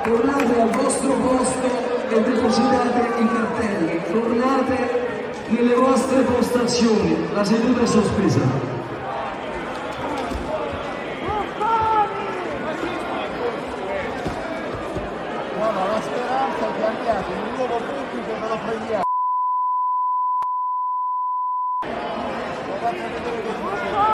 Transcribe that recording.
tornate al vostro posto e depositate i cartelli, tornate nelle vostre postazioni, la seduta è sospesa. No, ma la speranza è cambiata, il nuovo pubblico me lo prendiamo.